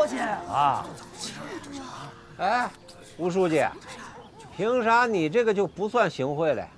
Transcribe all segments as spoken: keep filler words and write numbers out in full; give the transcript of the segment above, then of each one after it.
钱啊！哎，吴书记，凭啥你这个就不算行贿了？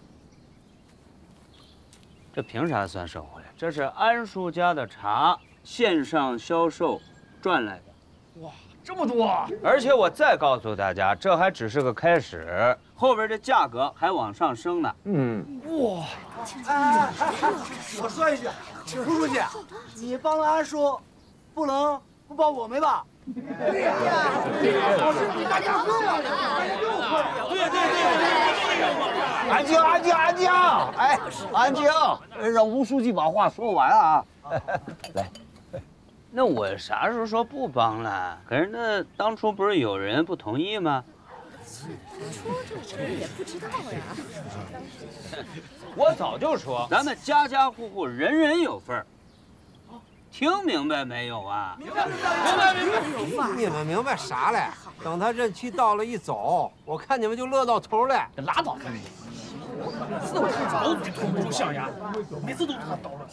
这凭啥算受贿？这是安叔家的茶，线上销售赚来的。 哇，这么多！ 而且我再告诉大家，这还只是个开始，后边这价格还往上升呢。 嗯， 哇！哎哎哎！我说一句，吴书记，你帮了安叔，不能不帮我们吧？对呀，我是比大家多了，对对对， 安静，安静，安静！哎，安静，让吴书记把话说完啊！来， 那我啥时候说不帮了？可是那当初不是有人不同意吗？ 说这人也不知道呀。 我早就说，咱们家家户户人人有份儿。听明白没有啊？明白，明白，明白。你们明白啥嘞？等他这期到了一走，我看你们就乐到头来。 拉倒吧你！每次都是老子吞不住象牙，每次都他捣乱。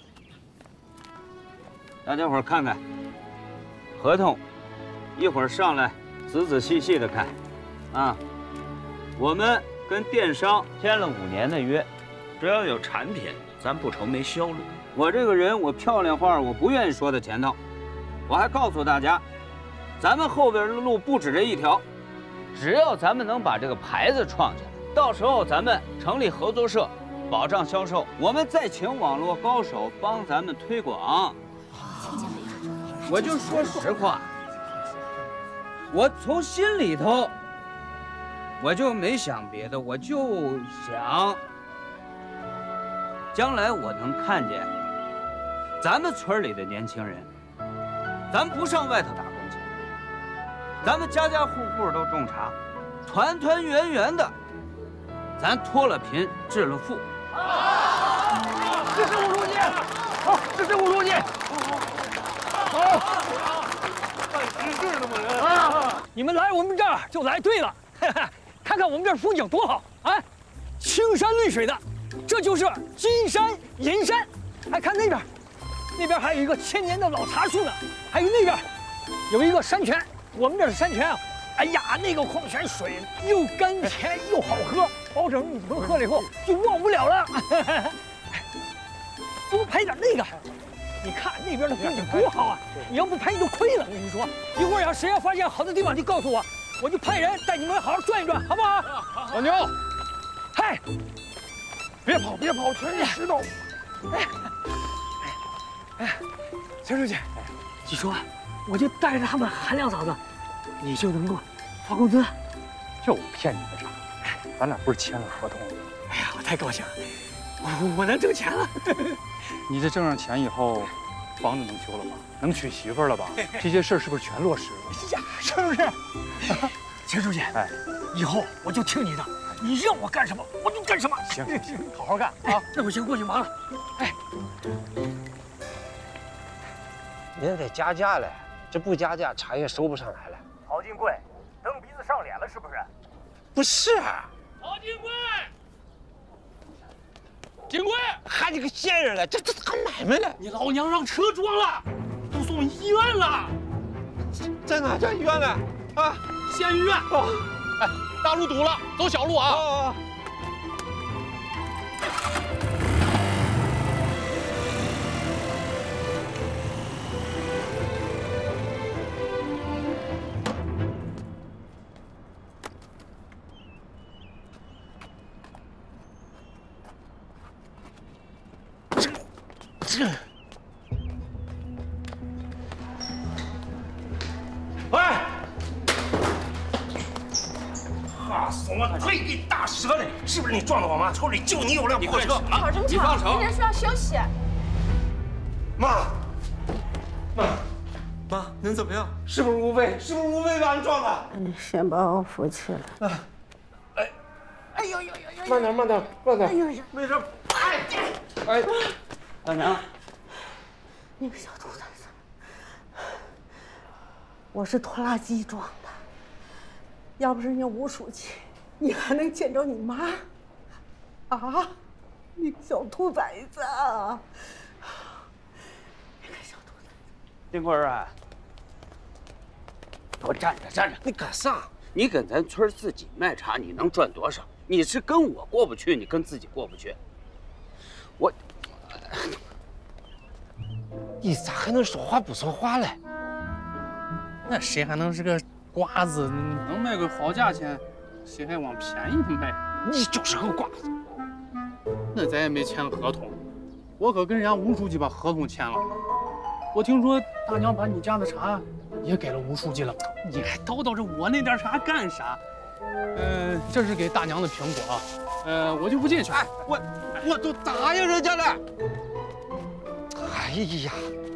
大家伙儿看看合同，一会儿上来仔仔细细的看。啊，我们跟电商签了五年的约，只要有产品，咱不愁没销路。我这个人，我漂亮话我不愿意说在前头，我还告诉大家，咱们后边的路不止这一条，只要咱们能把这个牌子创起来，到时候咱们成立合作社，保障销售，我们再请网络高手帮咱们推广。我就说实话，我从心里头，我就没想别的，我就想，将来我能看见咱们村里的年轻人，咱不上外头打工去，咱们家家户户都种茶，团团圆圆的，咱脱了贫，致了富。 支持吴书记，好，支持吴书记。好，办实事的嘛人啊！你们来我们这儿就来对了，看看我们这儿风景多好啊，青山绿水的，这就是金山银山。哎，看那边。那边还有一个千年的老茶树呢，还有那边有一个山泉，我们这是山泉啊。哎呀，那个矿泉水又甘甜又好喝，保证你们喝了以后就忘不了了。多拍点那个，你看那边的风景多好啊！你要不拍你就亏了。我跟你说，一会儿要谁要发现好的地方，就告诉我，我就派人带你们好好转一转，好不好？老牛，嗨，别跑别跑，全是石头。哎。哎，陈书记，你说，我就带着他们韩亮嫂子，你就能够发工资？ 就骗你们啥？咱俩不是签了合同吗？ 哎呀，我太高兴了，我我能挣钱了。 你这挣上钱以后，房子能修了吧？能娶媳妇了吧？这些事儿是不是全落实了？ 哎呀，是不是？陈书记，哎，以后我就听你的，你让我干什么我就干什么。 行行行，好好干啊！ 那我先过去忙了。哎。 您得加价嘞，这不加价茶叶收不上来了。 曹金贵，蹬鼻子上脸了是不是？ 不是， 曹金贵，金贵， 还你个闲人了，这这干买卖了？ 你老娘让车撞了，都送医院了。 在哪家医院呢？啊， 县医院。哦， 哎，大路堵了，走小路啊。 哦。 这，喂，哈死我了！嘿，你大舌嘞，是不是你撞到我妈？村里就你有辆破车啊！ 跑这么长，人家需要休息。 妈，妈， 妈，您怎么样？ 是不是吴飞？是不是吴飞把你撞的？ 你先把我扶起来。 啊，哎， 哎呦呦呦呦！ 慢点，慢点，慢点。 哎呦呦， 没事。哎， 哎， 老娘。 那个小兔崽子，我是拖拉机撞的。要不是人家吴书记，你还能见着你妈？啊，那个小兔崽子！那个小兔崽子。 金贵啊， 给我站着站着！ 你干啥？ 你跟咱村自己卖茶，你能赚多少？你是跟我过不去，你跟自己过不去。我， 你咋还能说话不算话嘞？ 那谁还能是个瓜子？能卖个好价钱，谁还往便宜的卖？ 你就是个瓜子。 那咱也没签合同，我可跟人家吴书记把合同签了。我听说大娘把你家的茶也给了吴书记了，你还叨叨着我那点茶干啥？呃，这是给大娘的苹果啊，呃，我就不进去了。 哎，我我都答应人家了。哎呀！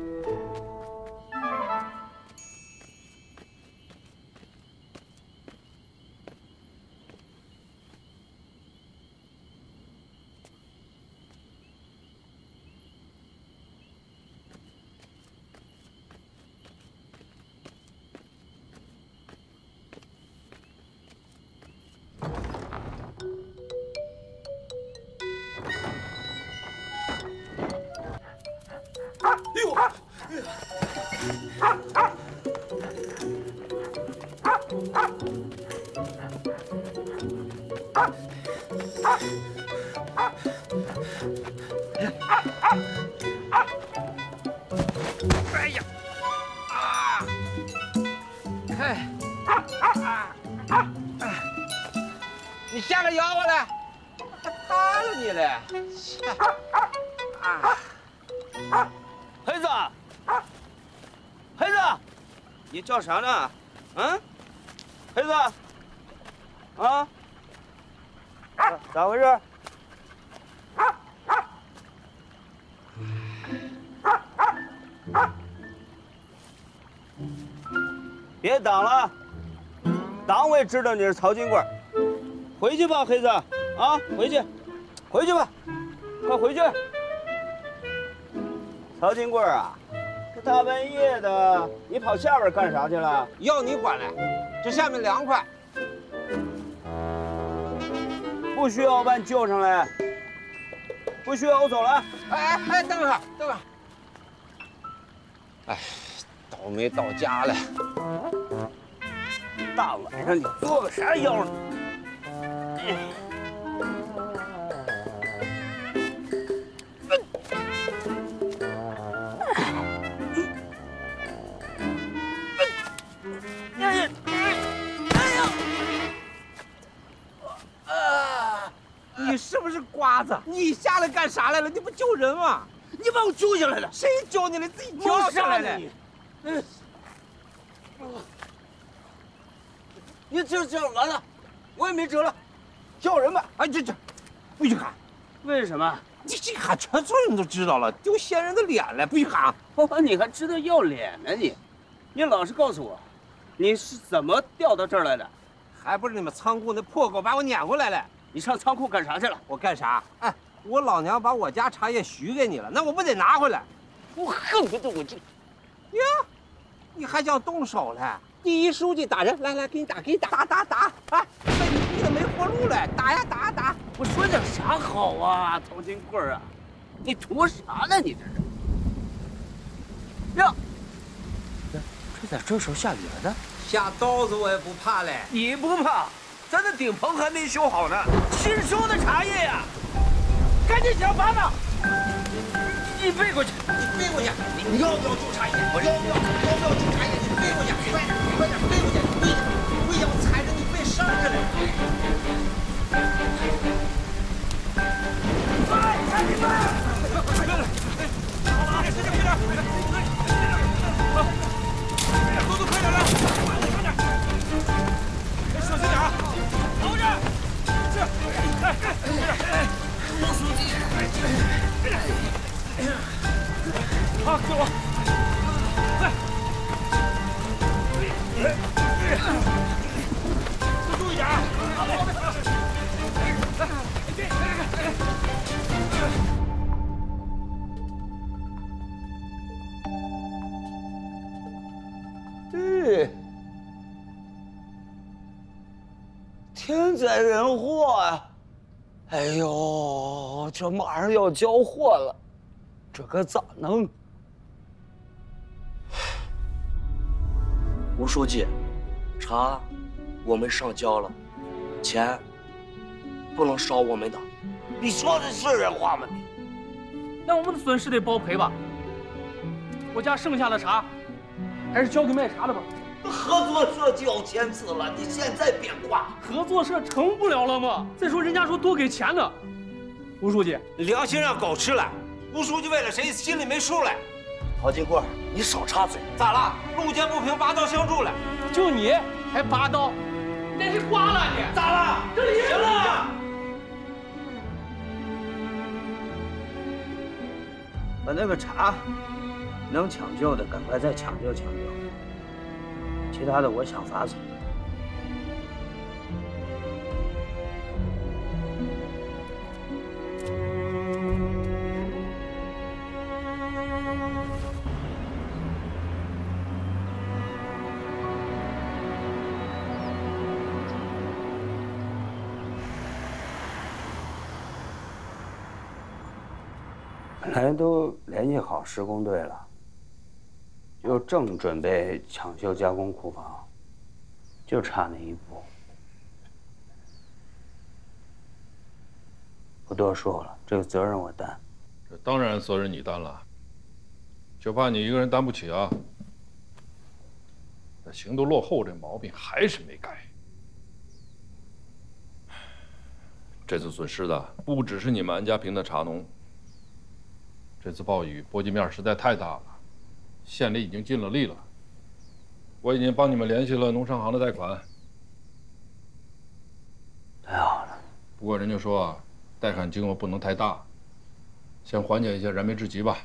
哎呀！啊！哎！啊！你下来咬我来！还怕了你嘞！ 啊！黑子，黑子，你叫啥呢？嗯？黑子，啊？咋咋回事？别挡了，党委知道你是曹金贵，回去吧，黑子，啊，回去，回去吧，快回去。曹金贵啊，这大半夜的，你跑下边干啥去了？ 要你管嘞，这下面凉快。 不需要我把你救上来，不需要我走了。 哎哎哎，等会儿，等会儿。哎，倒霉到家了。 大晚上你作个啥妖呢？ 你是不是瓜子？你下来干啥来了？你不救人吗？ 你把我救下来了。 谁救你了？自己跳下来的。 嗯。你这这样完了，我也没辙了，叫人吧。 哎，这这，不许喊！ 为什么？ 你这喊，全村人都知道了，丢县人的脸了，不许喊！ 哦，你还知道要脸呢你？你老实告诉我，你是怎么调到这儿来的？ 还不是你们仓库那破狗把我撵过来了。 你上仓库干啥去了？ 我干啥？哎，我老娘把我家茶叶许给你了，那我不得拿回来？ 我恨不得我这…… 呀，你还想动手了？第一书记打人，来来，给你打，给你打，打打打！哎，被你逼得没活路了，打呀打打！ 我说点啥好啊，曹金贵啊，你图啥呢？你这是？呀，这咋这时候下雨了呢？ 下刀子我也不怕嘞。 你不怕？咱的顶棚还没修好呢，新收的茶叶呀，赶紧想办法！你背过去， 你背过去！ 你要不要种茶叶？我要不要？要不要种茶叶？你背过去，快点，快点背过去！你不要踩着你背上去了。快，赶紧快！快点，好了，时间快点，快点，好，速度快点来，快点，小心点啊！熬着，是，哎哎，吴书记，好，给我，来，注意点啊！ 对，天灾人祸呀！哎呦，这马上要交货了，这可咋弄？ 吴书记， 茶我们上交了，钱不能少我们的。你说的是人话吗你？ 那我们的损失得包赔吧？我家剩下的茶，还是交给卖茶的吧。 合作社交钱次了，你现在别挂。 合作社成不了了吗？再说人家说多给钱呢。吴书记， 良心让狗吃了。吴书记为了谁心里没数了？ 陶金贵，你少插嘴。 咋了？路见不平拔刀相助了？ 就你还拔刀，那是刮了你。 咋了？ 这里行了。 把那个茶能抢救的赶快再抢救抢救，其他的我想法子。本来都联系好施工队了，就正准备抢修加工库房，就差那一步。不多说了，这个责任我担。 这当然责任你担了，就怕你一个人担不起啊。这行动落后这毛病还是没改。这次损失的不只是你们安家坪的茶农。这次暴雨波及面实在太大了，县里已经尽了力了。我已经帮你们联系了农商行的贷款。 太好了。 不过人家说啊，贷款金额不能太大，先缓解一下燃眉之急吧。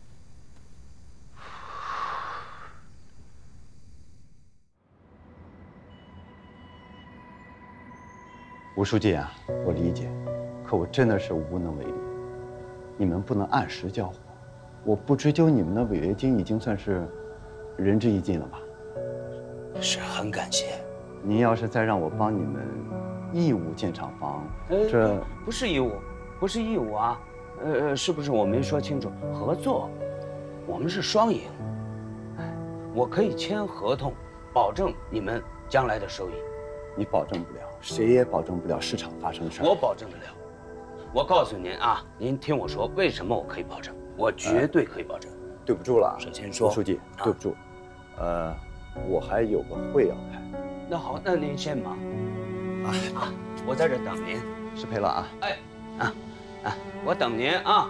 吴书记啊，我理解，可我真的是无能为力。你们不能按时交货，我不追究你们的违约金，已经算是仁至义尽了吧？ 是很感谢。 您要是再让我帮你们义务建厂房，这不是义务，不是义务啊！呃，是不是我没说清楚？合作，我们是双赢。我可以签合同，保证你们将来的收益。 你保证不了，谁也保证不了市场发生的事儿。 我保证得了。我告诉您啊，您听我说，为什么我可以保证？我绝对可以保证。 对不住了， 首先说， 吴书记，对不住。呃，我还有个会要开。 那好，那您先忙。啊啊，我在这等您。 失陪了啊。 哎，啊啊，我等您啊。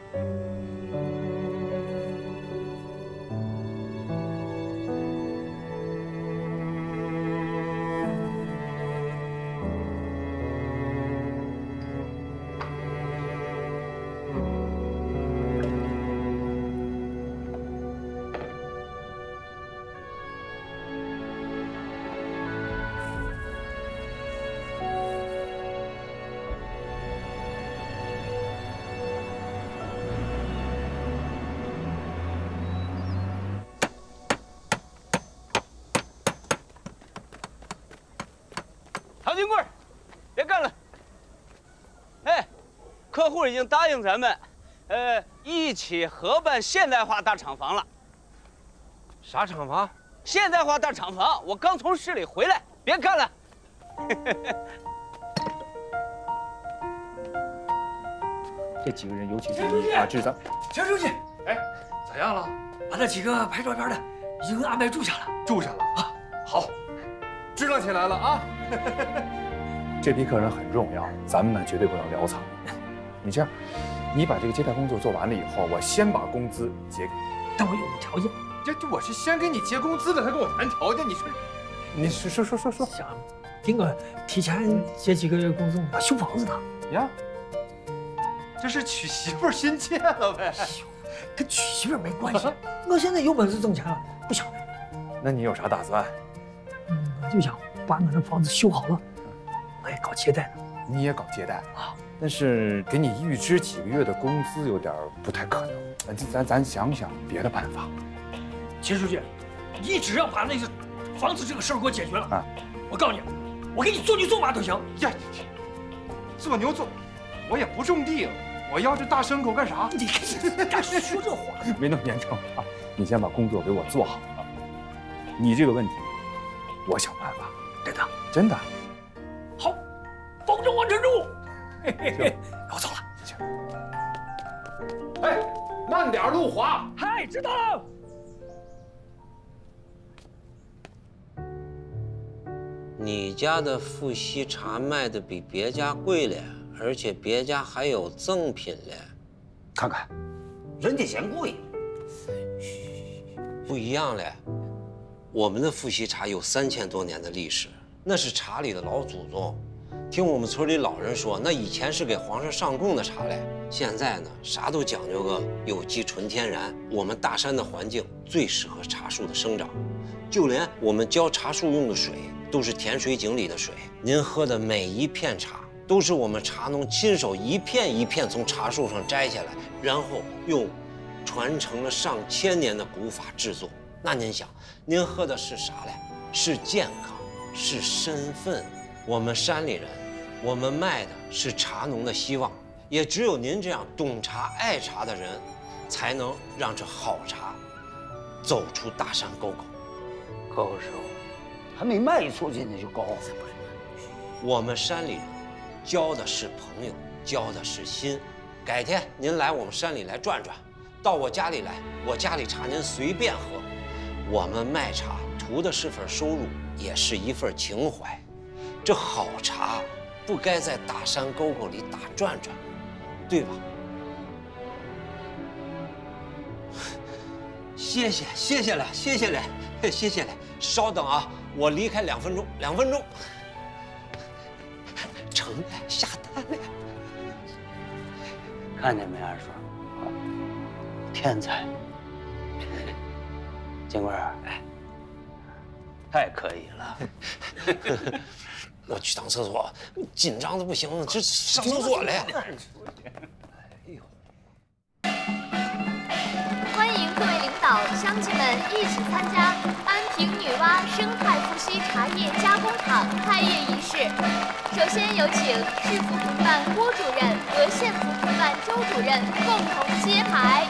陶金贵，别干了！哎，客户已经答应咱们，呃，一起合办现代化大厂房了。 啥厂房？ 现代化大厂房，我刚从市里回来，别干了。 这几个人尤其是你啊，这是咱。 钱书记， 哎，咋样了？ 把那几个拍照片的已经安排住下了。 住下了啊，好，支棱起来了啊！这批客人很重要，咱们呢绝对不能潦草。你这样，你把这个接待工作做完了以后，我先把工资结给你。 但我有个条件， 这这我是先给你结工资的，他跟我谈条件，你说，你说说说说说， 想丁哥提前结几个月工资，我修房子的呀。这是娶媳妇心切了呗？ 跟娶媳妇没关系。我现在有本事挣钱了，不想。 那你有啥打算？ 嗯，我就想把我那房子修好了，我也搞接待呢。 你也搞接待啊？但是给你预支几个月的工资有点不太可能。咱咱咱想想别的办法。 秦书记，你只要把那个房子这个事儿给我解决了啊， 我告诉你，我给你做牛做马都行。 呀，做牛做，我也不种地，我要这大牲口干啥？ 你敢说这话？ 没那么严重啊！你先把工作给我做好了。你这个问题， 多想办法。 真的， 真的。 好，保证完成任务。嘿嘿嘿，我走了。 行。哎，慢点，路滑。 嗨，知道了。 你家的富硒茶卖的比别家贵了，而且别家还有赠品了。 看看，人家嫌贵。 不一样嘞，我们的富硒茶有三千多年的历史，那是茶里的老祖宗。听我们村里老人说，那以前是给皇上上供的茶嘞。现在呢，啥都讲究个有机纯天然。我们大山的环境最适合茶树的生长，就连我们浇茶树用的水都是甜水井里的水。您喝的每一片茶都是我们茶农亲手一片一片从茶树上摘下来，然后用传承了上千年的古法制作。那您想，您喝的是啥嘞？是健康，是身份。我们山里人，我们卖的是茶农的希望。也只有您这样懂茶爱茶的人，才能让这好茶走出大山沟沟。 高师傅，还没卖出去呢就高。 我们山里人交的是朋友，交的是心。改天您来我们山里来转转，到我家里来，我家里茶您随便喝。我们卖茶图的是份收入，也是一份情怀。这好茶不该在大山沟沟里打转转，对吧？谢谢，谢谢了，谢谢了，谢谢了。稍等啊，我离开两分钟，两分钟。成了，下单了。 看见没，二叔？啊，天才。金贵儿，太可以了。 我去趟厕所，紧张的不行了，这上厕所了。 欢迎各位领导、乡亲们一起参加安平女娲生态富硒茶叶加工厂开业仪式。首先有请市服同办郭主任和县服同办周主任共同揭牌。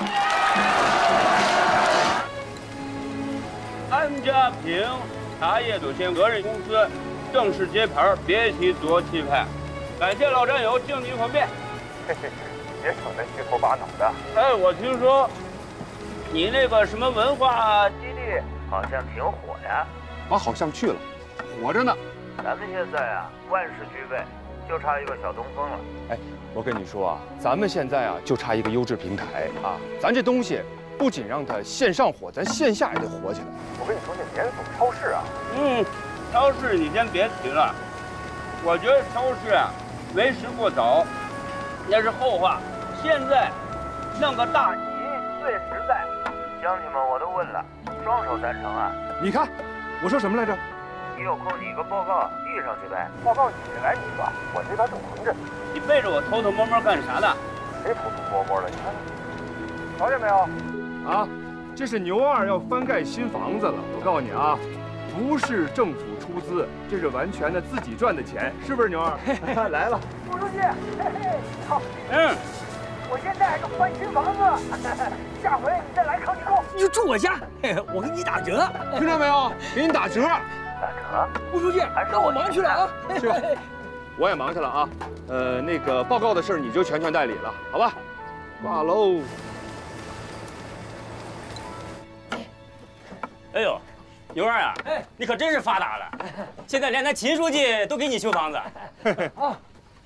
安家平茶叶有限责任公司正式揭牌，别提多气派。感谢老战友敬你一口面。 嘿嘿，别整那虚头巴脑的。 哎，我听说你那个什么文化基地好像挺火呀。 我好像去了，火着呢。 咱们现在啊，万事俱备，就差一个小东风了。 哎，我跟你说啊，咱们现在啊就差一个优质平台啊，咱这东西不仅让它线上火，咱线下也得火起来。 我跟你说，那连锁超市啊， 嗯，超市你先别提了，我觉得超市啊为时过早，那是后话。现在弄个大集最实在。乡亲们我都问了，双手赞成啊。 你看，我说什么来着？ 你有空拟个报告递上去呗。报告你来拟吧，我这边正忙着。 你背着我偷偷摸摸干啥呢？ 谁偷偷摸摸的？你看，瞧见没有？ 啊，这是牛二要翻盖新房子了。我告诉你啊，不是政府出资，这是完全的自己赚的钱，是不是牛二？来了， 副书记，嘿嘿，好。 嗯。 我现在还要翻新房子，下回你再来抗你够。 你就住我家，我给你打折， 听到没有？给你打折。 打折？ 吴书记，那我忙去了啊。 去吧，我也忙去了啊。呃，那个报告的事你就全权代理了，好吧？挂喽。 哎呦，牛二啊，哎，你可真是发达了，现在连咱秦书记都给你修房子。 啊，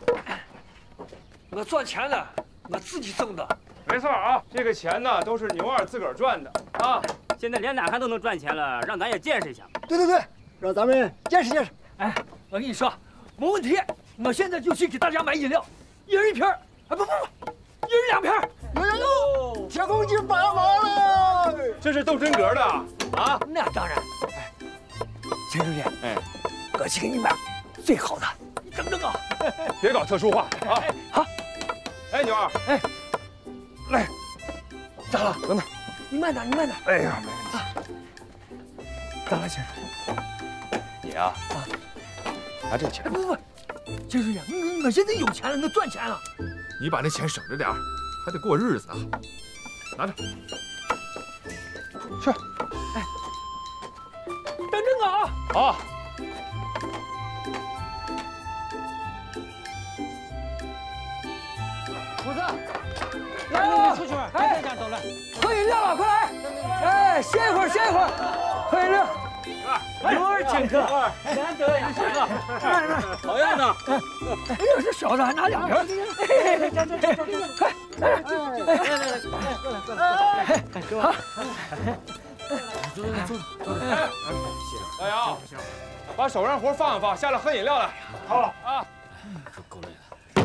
我赚钱了。我自己挣的， 没错啊，这个钱呢都是牛二自个儿赚的啊。 现在连奶汉都能赚钱了，让咱也见识一下。 对对对，让咱们见识见识。 哎，我跟你说，没问题，我现在就去给大家买饮料，一人一瓶，哎不不不，一人两瓶。 哟哟哟，铁公鸡发毛了！ 这是斗真格的啊？ 那当然。哎，秦书记，哎，我去给你买最好的，你等等啊。 别搞特殊化啊！ 好。 哎，牛二， 哎，来，咋了？ 等等， 你慢点，你慢点。 哎呀，没问题。 咋了，秦书记？你啊，啊，拿这个钱。 哎，不不不，秦书记，我我现在有钱了，我赚钱了。 你把那钱省着点，还得过日子啊。拿着，去。 哎，等着我啊！ 好， 虎子，来了，出去玩，哎，走了，喝饮料了，快来！哎，歇一会儿，歇一会儿，喝饮料。刘二请客，难得呀，大哥，来来， 好样的！ 哎呦，这小子还拿两瓶，哎，这这这，快，来来来来来，过来过来，好，坐坐坐坐，哎， 老杨，把手上活放一放，下来喝饮料来。好啊， 够累了。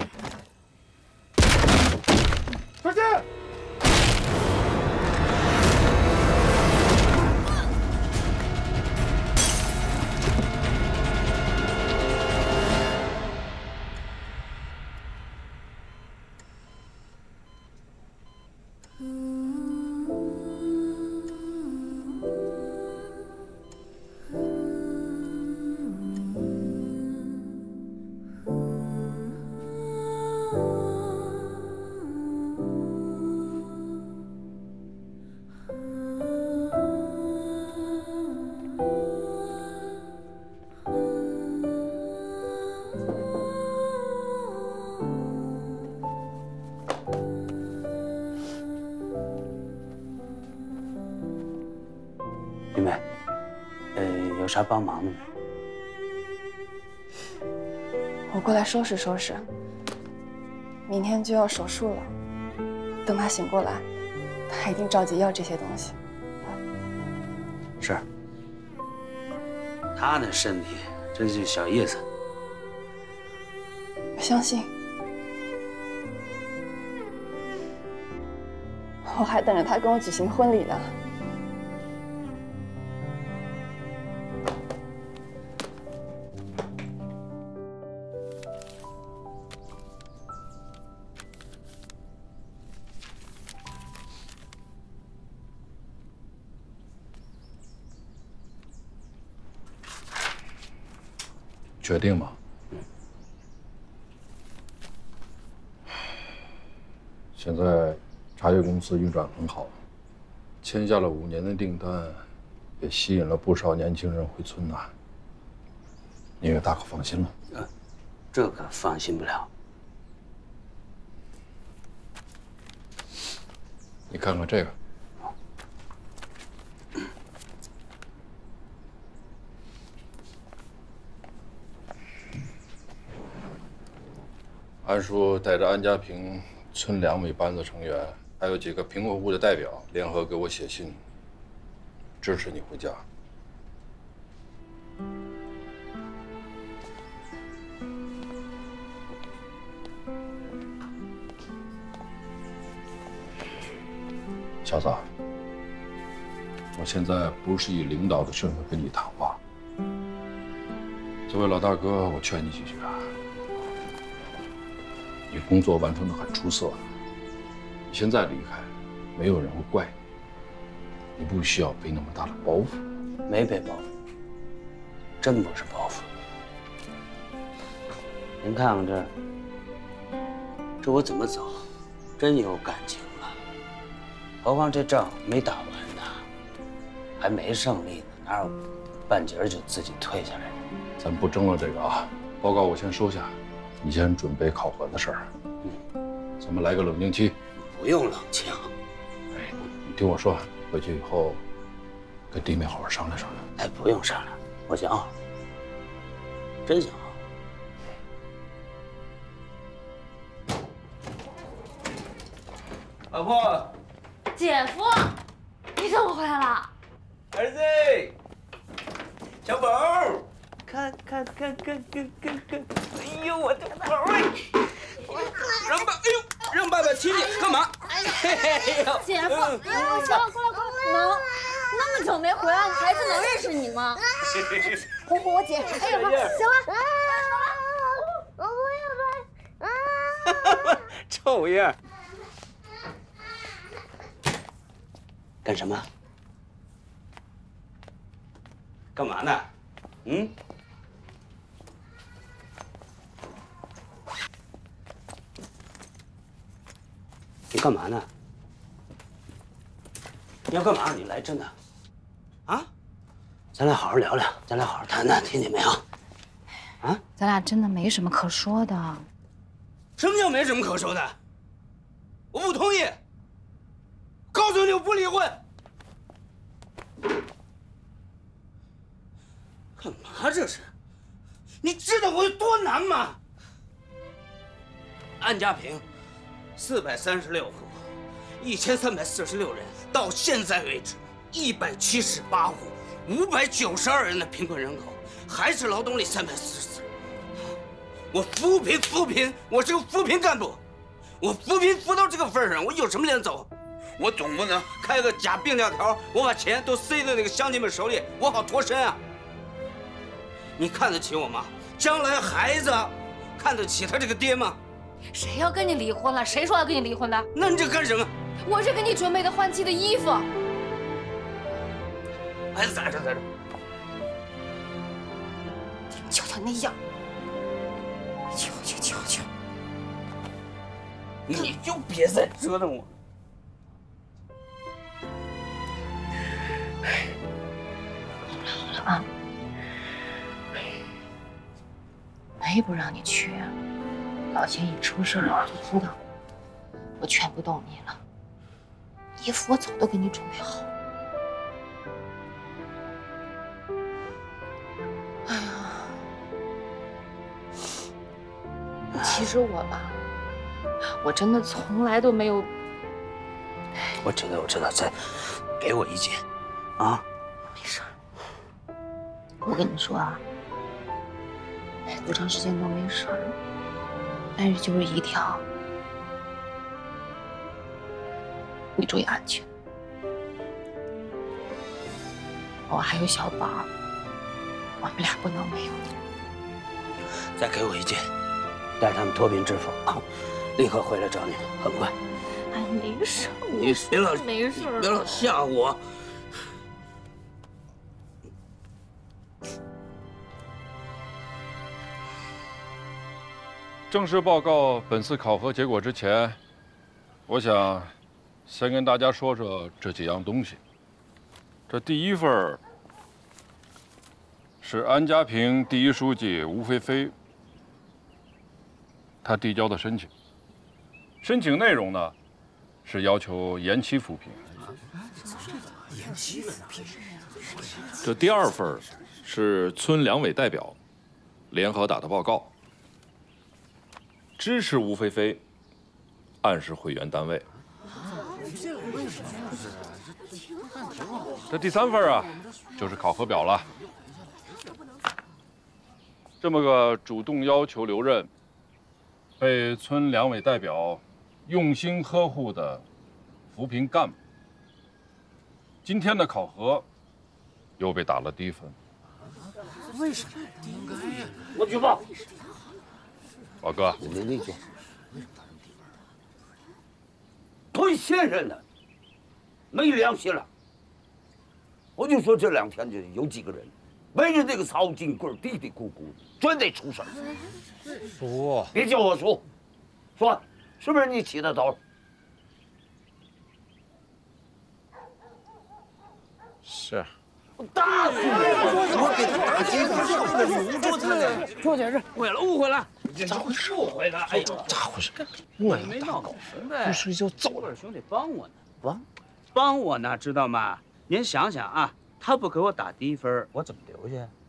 快进！ 有啥帮忙的没？ 我过来收拾收拾。明天就要手术了，等他醒过来，他一定着急要这些东西。 是。他那身体真是小意思。 我相信。我还等着他跟我举行婚礼呢。 确定吗？现在茶叶公司运转很好，签下了五年的订单，也吸引了不少年轻人回村呐。你也大可放心了。 嗯，这可放心不了。 你看看这个。 安叔带着安家坪村两委班子成员，还有几个贫困户的代表，联合给我写信，支持你回家。小子，我现在不是以领导的身份跟你谈话。作为老大哥，我劝你几句啊。 你工作完成的很出色，你现在离开，没有人会怪你，你不需要背那么大的包袱。 没背包袱，真不是包袱。您看看这，这我怎么走，真有感情了。何况这仗没打完呢，还没胜利呢，哪有半截就自己退下来的？ 咱不争了这个啊，报告我先收下。 你先准备考核的事儿，嗯，咱们来个冷静期。 不用冷静。 哎，你听我说，回去以后跟弟妹好好商量商量。 哎，不用商量，我想好，真想好。 老婆， 姐夫，你怎么回来了？ 儿子，小宝。 看看看看看看看！哎呦，我的宝儿！让爸，哎呦，让爸爸亲你干嘛？哎呦，姐夫，哎呦，行了，过来过来，能那么久没回来，孩子能认识你吗？哄哄我姐，哎呦，行了， 我不要拍，臭样！ 干什么？ 干嘛呢？嗯？ 你干嘛呢？你要干嘛？你来真的？啊？咱咱俩好好聊聊，咱俩好好谈谈，听见没有？啊， 咱俩真的没什么可说的。 什么叫没什么可说的？我不同意。告诉你，我不离婚。干嘛这是？你知道我有多难吗？安家坪，四百三十六户，一千三百四十六人，到现在为止，一百七十八户，五百九十二人的贫困人口，还是劳动力三百四十四人。我扶贫扶贫，我是个扶贫干部，我扶贫扶到这个份上，我有什么脸走？我总不能开个假病假条，我把钱都塞到那个乡亲们手里，我好脱身啊！你看得起我吗？将来孩子看得起他这个爹吗？ 谁要跟你离婚了？谁说要跟你离婚的？ 那你这干什么？ 我是给你准备的换季的衣服。 孩子在这，在这。 瞧瞧那样，瞧瞧瞧瞧。 你就别再折腾我。 好了啊，没不让你去啊。老钱一出事了，我就知道，我劝不动你了。衣服我早都给你准备好。哎呀，其实我吧，我真的从来都没有。 我知道，我知道，再给我意见，啊？ 没事儿。我跟你说啊，多长时间都没事儿。但是就是一条，你注意安全。我还有小宝，我们俩不能没有你。 再给我意见，带他们脱贫致富啊！立刻回来找你们，很快。 哎，没事， 你别老没事， 别老吓唬我。 正式报告本次考核结果之前，我想先跟大家说说这几样东西。这第一份是安家坪第一书记吴菲菲，她递交的申请。申请内容呢是要求延期扶贫。 延期扶贫。 这第二份是村两委代表联合打的报告。支持吴菲菲按时回原单位。这第三份啊，就是考核表了。这么个主动要求留任、被村两委代表用心呵护的扶贫干部，今天的考核又被打了低分。 为什么？应该呀。 我举报。 老哥， 你没意见？推先生的，没良心了！我就说这两天就有几个人，围着这个曹金贵嘀嘀咕咕，准得出事。 叔， 别叫我叔，说是不是你起的头？ 是。 打死你！ 我给他打击他，是为了留住他的。 周解释，误会了，误会了。 咋回事？ 误会了，哎呦， 咋回事？ 我也没闹搞明白。 不睡觉走了，兄弟帮我呢。 帮？ 帮我呢，知道吗？您想想啊，他不给我打低分，我怎么留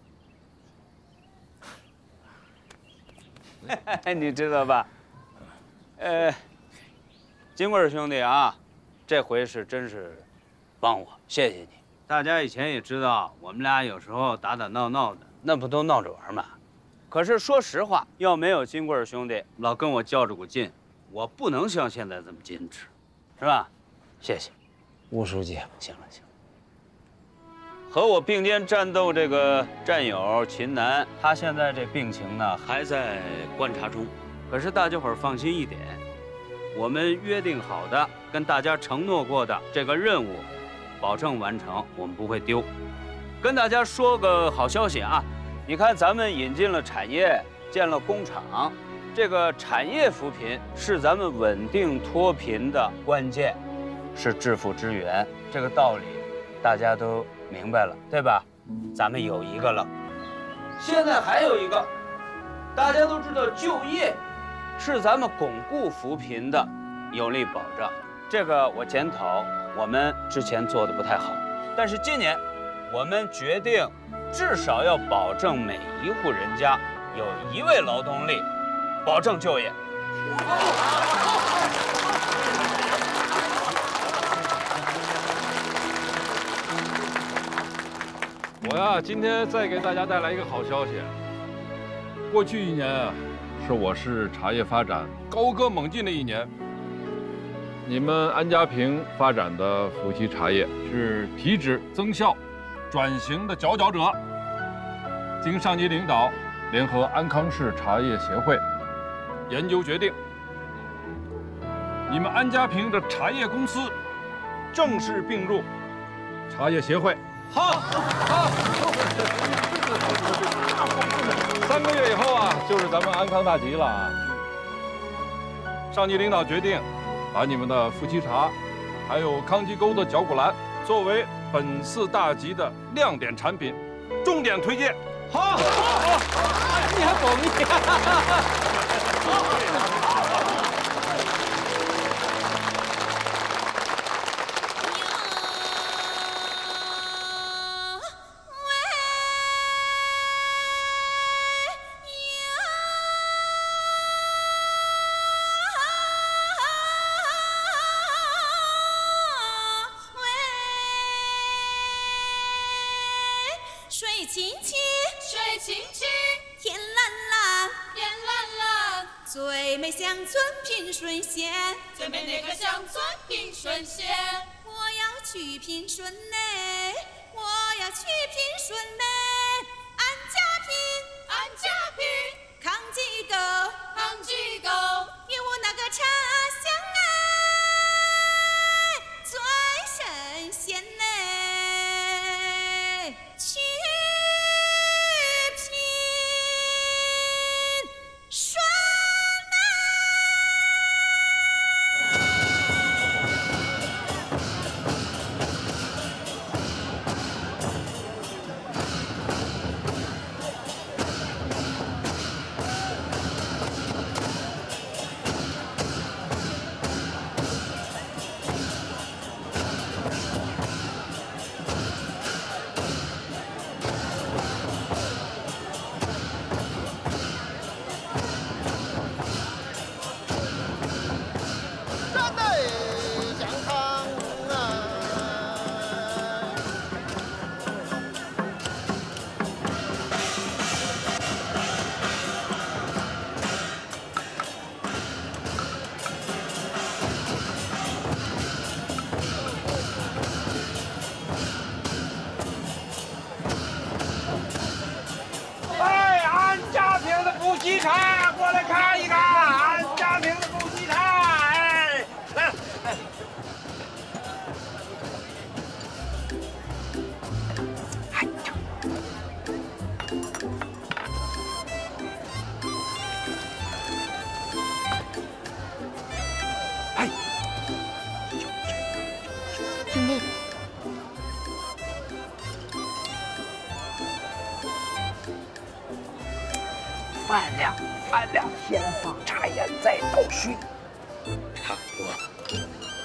下？你知道吧？呃，金贵兄弟啊，这回是真是帮我，谢谢你。大家以前也知道，我们俩有时候打打闹闹的，那不都闹着玩吗？可是说实话，要没有金贵兄弟老跟我较着股劲，我不能像现在这么矜持，是吧？谢谢，吴书记。行了行了。和我并肩战斗这个战友秦楠，他现在这病情呢还在观察中，可是大家伙儿放心一点，我们约定好的、跟大家承诺过的这个任务。保证完成，我们不会丢。跟大家说个好消息啊，你看咱们引进了产业，建了工厂，这个产业扶贫是咱们稳定脱贫的关键，是致富之源。这个道理大家都明白了，对吧？ 咱们有一个了，现在还有一个。大家都知道，就业是咱们巩固扶贫的有力保障。这个我检讨，我们之前做的不太好。但是今年，我们决定至少要保证每一户人家有一位劳动力，保证就业。 我呀，今天再给大家带来一个好消息。过去一年啊，是我市茶叶发展高歌猛进的一年。你们安家坪发展的伏羲茶叶是提质增效、转型的佼佼者。经上级领导联合安康市茶叶协会研究决定，你们安家坪的茶叶公司正式并入茶叶协会。好，好。三个月以后啊，就是咱们安康大吉了啊！上级领导决定，把你们的伏羲茶，还有康吉沟的绞股蓝，作为本次大吉的亮点产品，重点推荐。好，好，好， 你还保密？ 最美乡村平顺县，最美那个乡村平顺县。我要去平顺嘞，我要去平顺嘞。安家坪，安家坪，康吉沟，康吉沟，有我那个茶香哎，最神仙嘞。去。 伏羲茶，过来看一看，俺家庭的伏羲茶，哎，来了，来了。哎呀，哎， 兄弟。 饭量，饭量，先放茶叶，再倒水，差不多。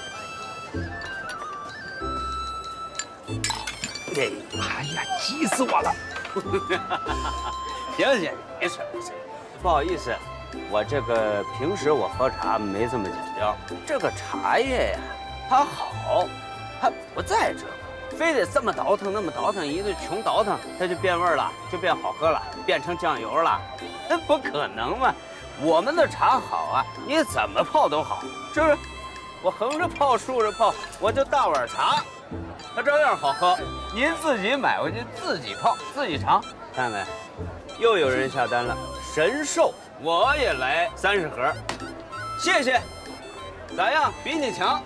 哎，哎呀，急死我了！ 行行，没事没事，不好意思，我这个平时我喝茶没这么讲究。这个茶叶呀，它好，它不在这个，非得这么倒腾那么倒腾，一顿穷倒腾，它就变味儿了，就变好喝了，变成酱油了。 那不可能嘛！我们的茶好啊，你怎么泡都好，是不是？我横着泡，竖着泡，我就大碗茶，它照样好喝。您自己买回去自己泡，自己尝，看没？又有人下单了，神兽，我也来三十盒，谢谢。咋样？比你强。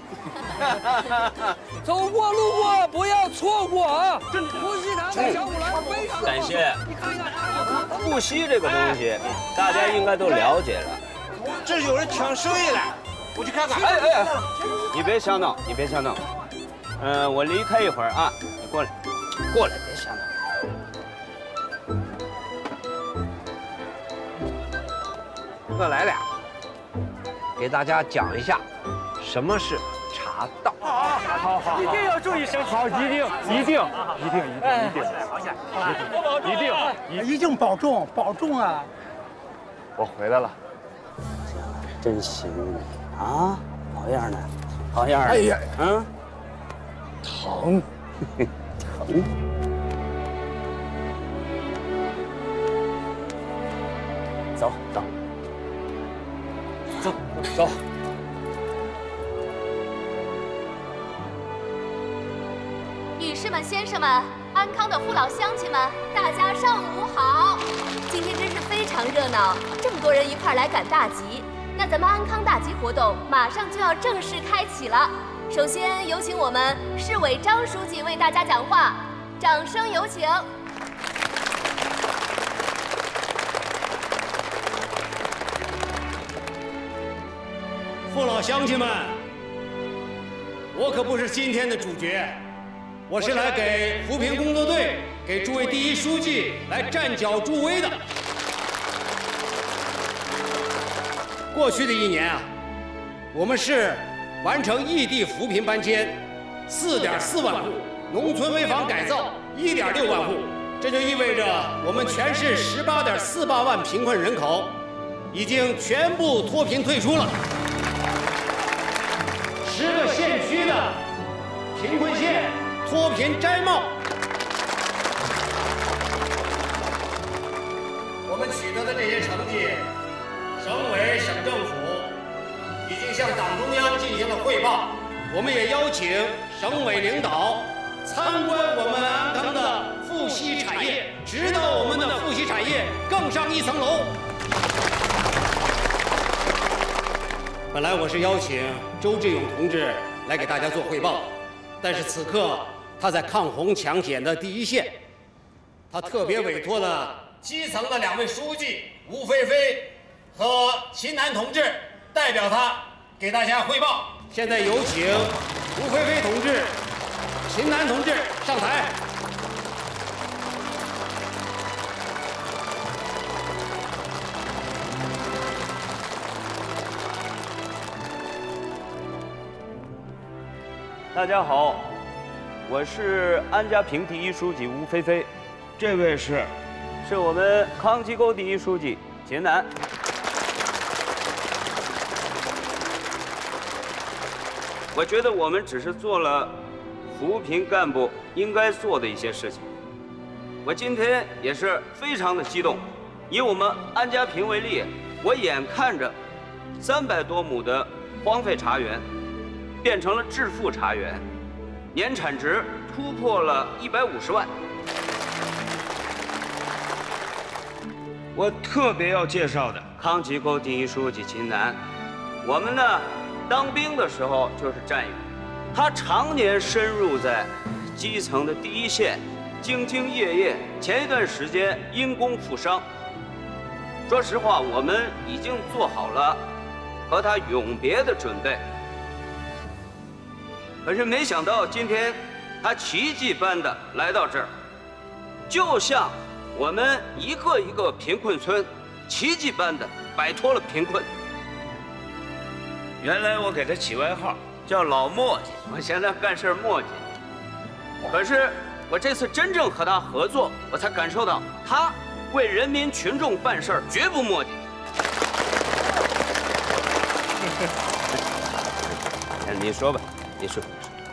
走过路过不要错过啊！这伏羲茶和小古兰非常感谢。 你看一看， 伏羲这个东西，大家应该都了解了。 这有人抢生意了，我去看看。 哎哎，你别瞎闹，你别瞎闹。嗯，我离开一会儿啊，你过来，过来，别瞎闹。 我来了，给大家讲一下什么是茶道。 好好， 一定要注意身体。 好，一定一定一定一定一定，一定一定保重保重啊！ 我回来了， 真行啊，好样的，好样的！ 哎呀， 嗯， 疼， 疼。走走走走。 女士们、先生们，安康的父老乡亲们，大家上午好！今天真是非常热闹，这么多人一块儿来赶大集。那咱们安康大集活动马上就要正式开启了。首先有请我们市委张书记为大家讲话，掌声有请。 父老乡亲们，我可不是今天的主角。我是来给扶贫工作队、给诸位第一书记来站脚助威的。过去的一年啊，我们市完成异地扶贫搬迁四点四万户，农村危房改造一点六万户，这就意味着我们全市十八点四八万贫困人口已经全部脱贫退出了。十个县区的贫困县脱贫摘帽，我们取得的这些成绩，省委、省政府已经向党中央进行了汇报。我们也邀请省委领导参观我们安康的富硒产业，直到我们的富硒产业更上一层楼。本来我是邀请周志勇同志来给大家做汇报，但是此刻他在抗洪抢险的第一线，他特别委托了基层的两位书记吴飞飞和秦楠同志代表他给大家汇报。现在有请吴飞飞同志、秦楠同志上台。 大家好，我是安家坪第一书记吴飞飞，这位是，是我们康集沟第一书记秦楠。我觉得我们只是做了扶贫干部应该做的一些事情。我今天也是非常的激动，以我们安家坪为例，我眼看着三百多亩的荒废茶园变成了致富茶园，年产值突破了一百五十万。我特别要介绍的康集沟第一书记秦楠，我们呢当兵的时候就是战友，他常年深入在基层的第一线，兢兢业业。前一段时间因公负伤，说实话，我们已经做好了和他永别的准备。可是没想到今天他奇迹般的来到这儿，就像我们一个一个贫困村奇迹般的摆脱了贫困。原来我给他起外号叫老墨迹，我现在干事墨迹。可是我这次真正和他合作，我才感受到他为人民群众办事儿绝不墨迹。你说吧，你说。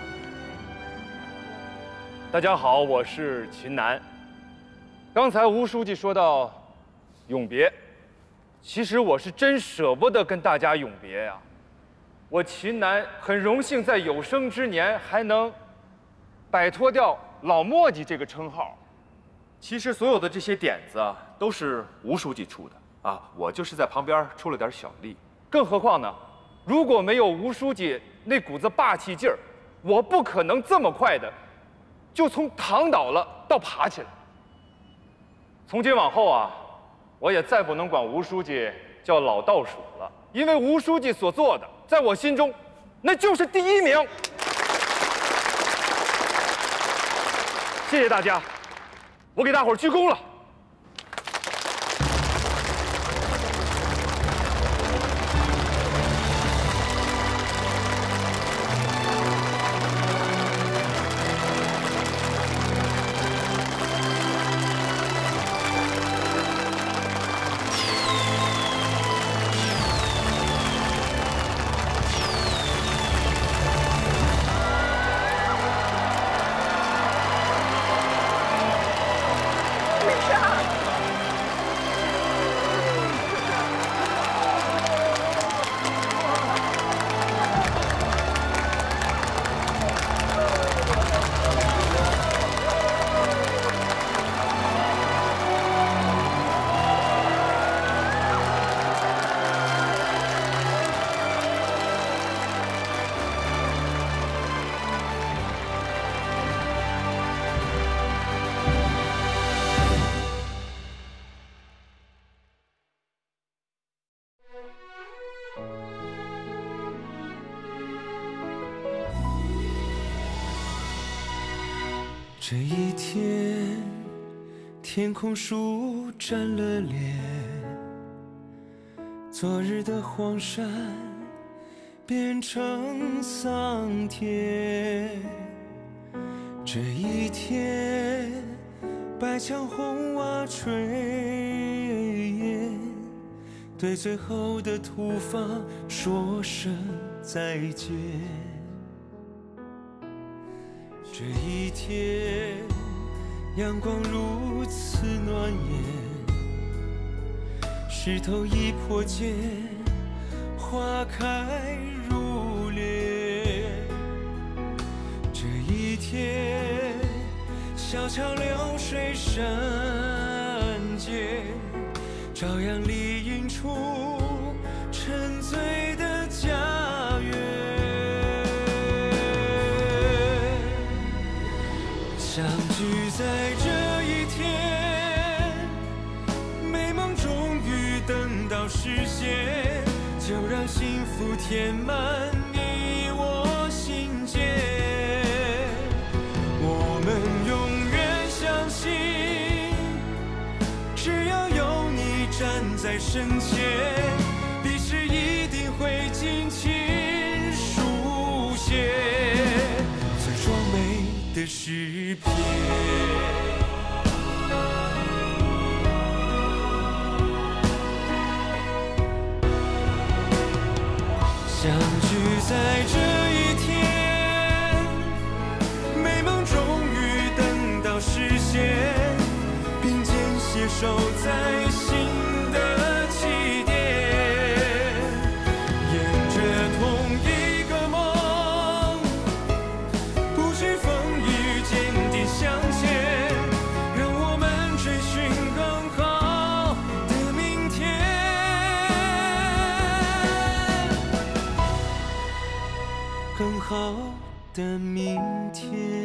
大家好，我是秦楠。刚才吴书记说到永别，其实我是真舍不得跟大家永别呀。我秦楠很荣幸在有生之年还能摆脱掉老墨迹这个称号。 其实所有的这些点子啊，都是吴书记出的啊，我就是在旁边出了点小力。 更何况呢，如果没有吴书记那股子霸气劲儿，我不可能这么快的就从躺倒了到爬起来。从今往后啊，我也再不能管吴书记叫老倒数了，因为吴书记所做的，在我心中，那就是第一名。谢谢大家，我给大伙儿鞠躬了。 这一天，天空舒展了脸，昨日的荒山变成桑田。这一天，白墙红瓦炊烟，对最后的土房说声再见。这一天，阳光如此暖眼，石头一破茧，花开如莲。这一天，小桥流水山间，朝阳里映出沉醉的家园。相聚在这一天，美梦终于等到实现，就让幸福填满你我心间。我们永远相信，只要有你站在身前，历史一定会尽情书写最壮美的诗篇。相聚在这一天，美梦终于等到实现，并肩携手在新的起点，沿着同一个梦，不惧风雨，坚定向前，让我们追寻更好的明天。更好的明天。